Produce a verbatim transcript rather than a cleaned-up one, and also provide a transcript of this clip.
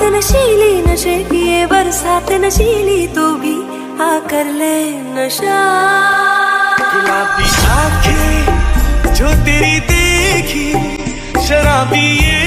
नशीली नशे किए बरसात नशीली तू भी आ कर ले नशा। गुलाबी आंखें जो तेरी देखी शराबी ये